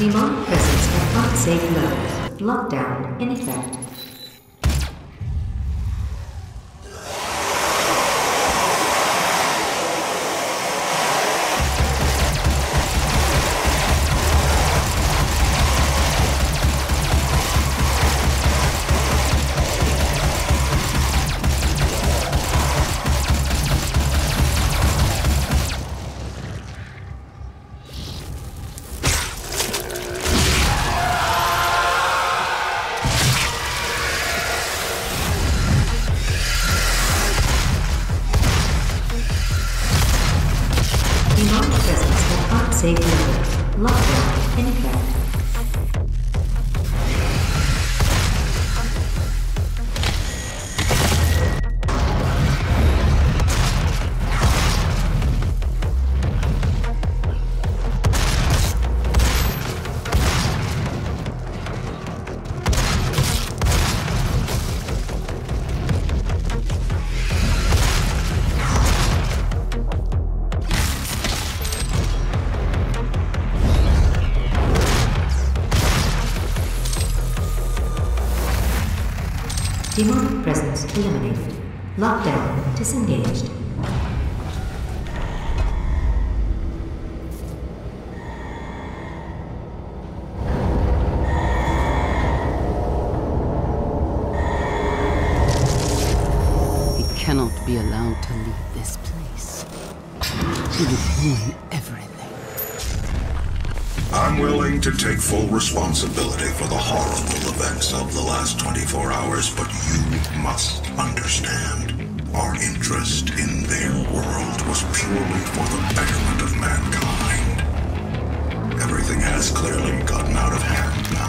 Demonic presence at unsafe level. Lockdown in effect. Demonic presence at unsafe level. Lockdown in effect. Demonic presence eliminated. Lockdown disengaged. He cannot be allowed to leave this place. He would ruin everything. I'm willing to take full responsibility for the horrible events of the last 24 hours, but you must understand. Our interest in their world was purely for the betterment of mankind. Everything has clearly gotten out of hand now.